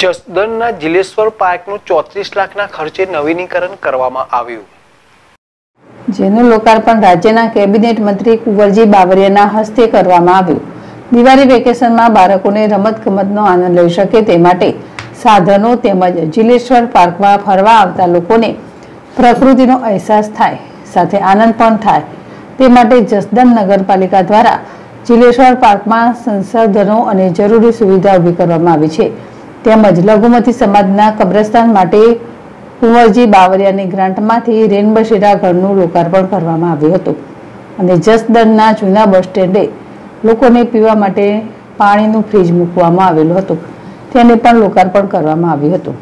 જસદણના જિલેશ્વર પાર્કનું 34 લાખના ખર્ચે નવીનીકરણ કરવામાં આવ્યું, જેનું લોકાર્પણ રાજ્યના કેબિનેટ મંત્રી કુંવરજી બાવળિયાના હસ્તે કરવામાં આવ્યું। દિવાળી વેકેશનમાં બાળકોને રમતગમતનો આનંદ લઈ શકે તે માટે સાધનો તેમજ જિલેશ્વર પાર્કમાં ફરવા આવતા લોકોને પ્રકૃતિનો અહેસાસ થાય, સાથે આનંદ પણ થાય તે માટે જસદણ નગરપાલિકા દ્વારા જિલેશ્વર પાર્કમાં સંસાધનો અને જરૂરી સુવિધા ઊભી કરવામાં આવી છે। તેમજ લઘુમતી સમાજના કબ્રસ્તાન માટે કુંવરજી બાવળિયાની ગ્રાન્ટમાંથી રેનબસેરા ઘરનું લોકાર્પણ કરવામાં આવ્યું હતું અને જસદણના જૂના બસ સ્ટેન્ડે લોકોને પીવા માટે પાણીનું ફ્રીજ મૂકવામાં આવેલું હતું, તેને પણ લોકાર્પણ કરવામાં આવ્યું હતું।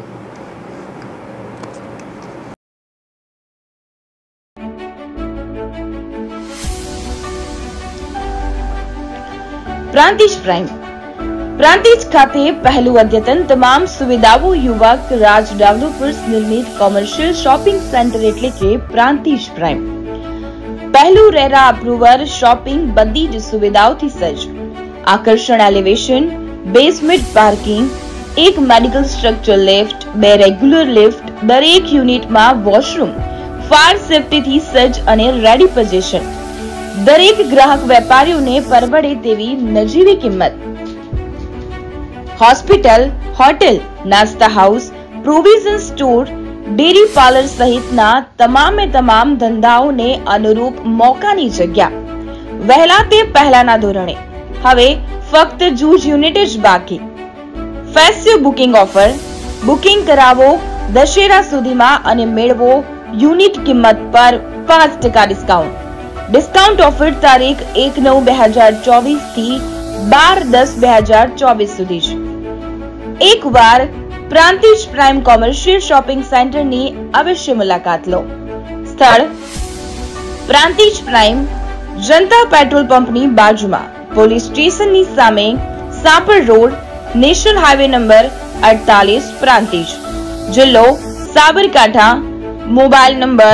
પ્રાંતિજ પ્રાઇમ પ્રાંતિજ ખાતે પહેલું અદ્યતન તમામ સુવિધાઓ યુવક રાજ ડેવલપર્સ નિર્મિત કોમર્શિયલ શોપિંગ સેન્ટર એટલે કે પ્રાંતિજ પ્રાઇમ પહેલું રેરા અપ્રુવર શોપિંગ બધી જ સુવિધાઓથી સજ્જ, આકર્ષણ એલિવેશન, બેઝમેન્ટ પાર્કિંગ, એક medical stretcher lift, 2 regular lift, દરેક યુનિટમાં વોશરૂમ, ફાયર સેફ્ટીથી સજ્જ અને રેડી પોઝિશન, દરેક ગ્રાહક વેપારીઓને પરવડે તેવી નજીવી કિંમત, હોસ્પિટલ, હોટેલ, નાસ્તા house, provision store, dairy parlour સહિતના તમામે તમામ ધંધાઓને અનુરૂપ મોકાની જગ્યા, વહેલા તે પહેલાના ધોરણે, હવે ફક્ત જૂજ યુનિટ જ બાકી। ફેસ્ટિવ બુકિંગ ઓફર, બુકિંગ કરાવો દશેરા સુધીમાં અને મેળવો યુનિટ કિંમત પર 5% ડિસ્કાઉન્ટ। ડિસ્કાઉન્ટ ઓફર તારીખ 1/9/2024 થી 12/10/2024 સુધી છે। એકવાર પ્રાંતિજ પ્રાઇમ કોમર્શિયલ શોપિંગ સેન્ટરની અવશ્ય મુલાકાત લો। સ્થળ પ્રાંતિજ પ્રાઇમ, જનતા પેટ્રોલ પંપની બાજુમાં, પોલીસ સ્ટેશનની સામે, Sapar road, national highway number 48, Prantij, જિલ્લો Sabarkantha. Mobile number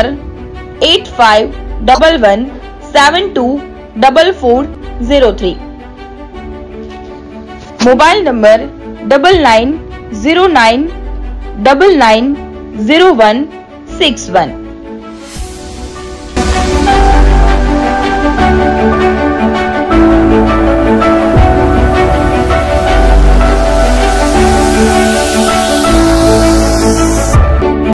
8511724403, mobile number 9909990161।